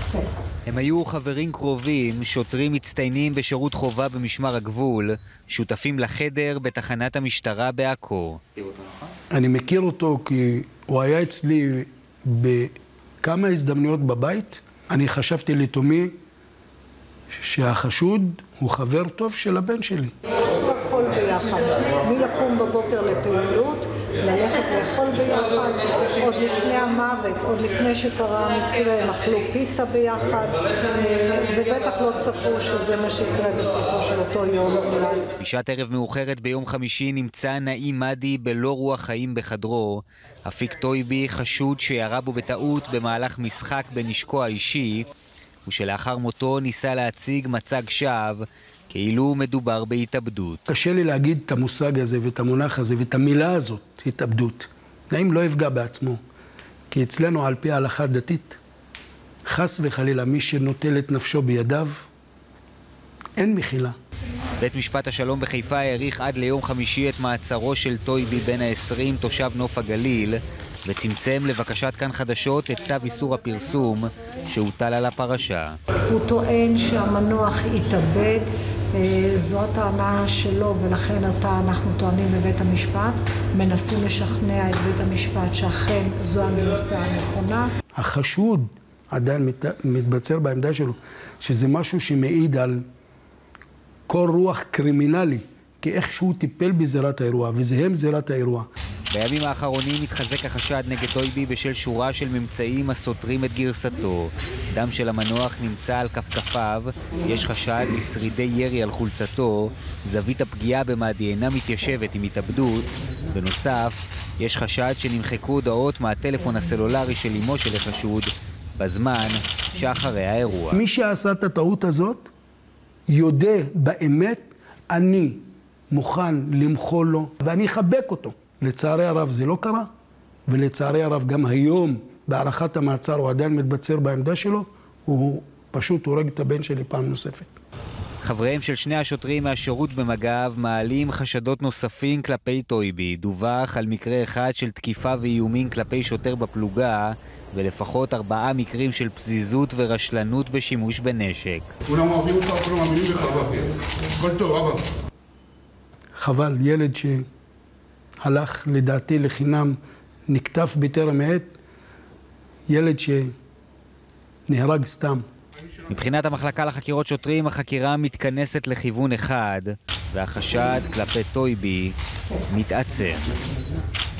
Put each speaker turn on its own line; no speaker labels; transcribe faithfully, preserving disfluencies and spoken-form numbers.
הם היו חברים קרובים, שוטרים מצטיינים בשירות חובה במשמר הגבול, שותפים לחדר בתחנת המשטרה בעכו.
אני מכיר אותו כי הוא היה אצלי בכמה הזדמנויות בבית. אני חשבתי לתומי שהחשוד הוא חבר טוב של הבן שלי.
עשו הכל ביחד, מי יקום בבוקר לפעילות, ללכת לאכול ביחד, עוד לפני המוות, עוד לפני שקרה המקרה, הם אכלו פיצה ביחד, ובטח לא צפו שזה מה שיקרה בסופו של אותו יום.
בשעת ערב מאוחרת ביום חמישי נמצא נעים מדי בלא רוח חיים בחדרו. אפיק טויבי חשוד שירה בו בטעות במהלך משחק בנשקו האישי, ושלאחר מותו ניסה להציג מצג שווא, כאילו מדובר בהתאבדות.
קשה לי להגיד את המושג הזה ואת המונח הזה ואת המילה הזאת, התאבדות. נעים לא יפגע בעצמו, כי אצלנו על פי ההלכה דתית, חס וחלילה מי שנוטל את נפשו בידיו, אין מחילה.
בית משפט השלום בחיפה העריך עד ליום חמישי את מעצרו של טויבי בן העשרים, תושב נוף הגליל, וצמצם לבקשת כאן חדשות את צו איסור הפרסום שהוטל על הפרשה.
הוא טוען שהמנוח התאבד, זו הטענה שלו, ולכן אותה אנחנו טוענים בבית המשפט, מנסים לשכנע את בית המשפט שאכן זו הגרסה הנכונה.
החשוד עדיין מתבצר בעמדה שלו, שזה משהו שמעיד על כל רוח קרימינלי, כי איך שהוא טיפל בזירת האירוע, וזהם זירת האירוע.
בימים האחרונים מתחזק החשד נגד טויבי בשל שורה של ממצאים הסותרים את גרסתו. דם של המנוח נמצא על כפכפיו, יש חשד לשרידי ירי על חולצתו, זווית הפגיעה במאדי אינה מתיישבת עם התאבדות. בנוסף, יש חשד שנמחקו הודעות מהטלפון הסלולרי של אמו של החשוד בזמן שאחרי האירוע.
מי שעשה את הטעות הזאת יודע באמת, אני מוכן למחול לו ואני אחבק אותו. לצערי הרב זה לא קרה, ולצערי הרב גם היום בהערכת המעצר הוא עדיין מתבצר בעמדה שלו, הוא פשוט הורג את הבן שלי פעם נוספת.
חבריהם של שני השוטרים מהשירות במג"ב מעלים חשדות נוספים כלפי טויבי. דווח על מקרה אחד של תקיפה ואיומים כלפי שוטר בפלוגה, ולפחות ארבעה מקרים של פזיזות ורשלנות בשימוש בנשק.
כולם אוהבים אותך, כולם מאמינים לך, אבא. הכל טוב, אבא.
חבל, ילד שהלך לדעתי לחינם, נקטף בטרם עת, ילד שנהרג סתם.
מבחינת המחלקה לחקירות שוטרים, החקירה מתכנסת לכיוון אחד, והחשד כלפי טויבי מתעצם.